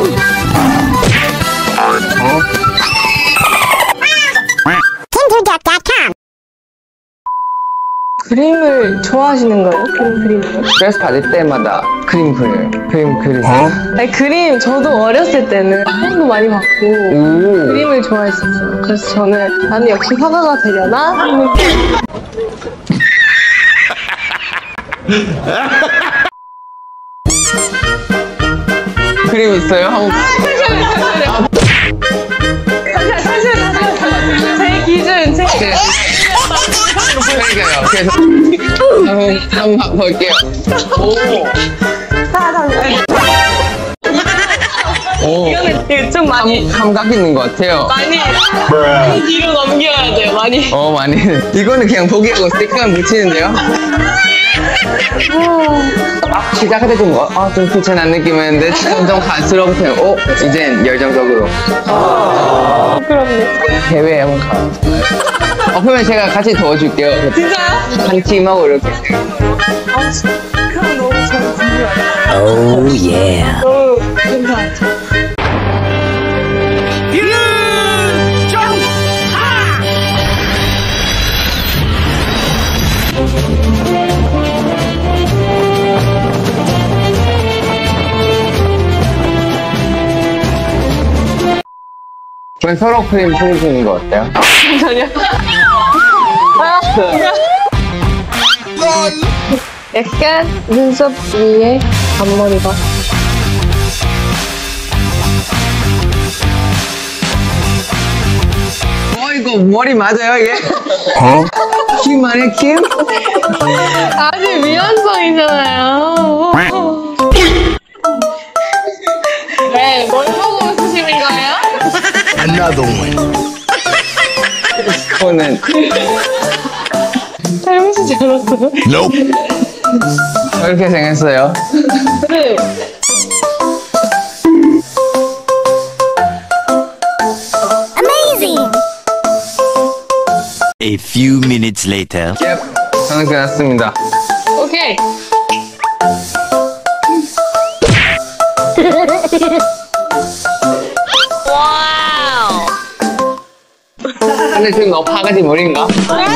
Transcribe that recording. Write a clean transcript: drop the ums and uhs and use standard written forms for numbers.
그림을 좋아하시는 거예요? 그림을? 스트레스 받을 때마다 그림 그려요. 그림 그리세요? 아니, 그림 저도 어렸을 때는 사인도 많이 받고 그림을 좋아했었어요. 그래서 저는 나는 역시 화가가 되려나? 그림 있어요? 제 기준, 제 그러니까요. 그래서 한번 볼게요. 오. 이거는 좀 많이 감각 있는 것 같아요. 많이 뒤로 넘겨야 돼요. 많이. 많이. 이거는 그냥 보기하고 스티커만 붙이는데요? 시작할 때 좀 귀찮은 느낌이었는데 점점 갈수록 그냥 이젠 열정적으로. 부끄럽네. 해외에 한번 가요. 그러면 제가 같이 도와줄게요. 진짜요? 한 팀하고 이렇게. 그럼 너무 잘 궁금해요. Oh yeah. 너무 괜찮죠? 그럼 서로 그림 그려주는 거 어때요? 전혀. 약간 눈썹 위에 앞머리가. 이거 머리 맞아요, 이게? 킴 아니야, 킴? 아주 미완성이잖아요. 네, 뭘 보고 웃으시는 거예요? Another one. 이거는 닮으시지 않았어요? Nope. 이렇게 생겼어요. 네. A few minutes later. 저는 끝났습니다. 오케이. 근데 지금 너 바가지 머리인가?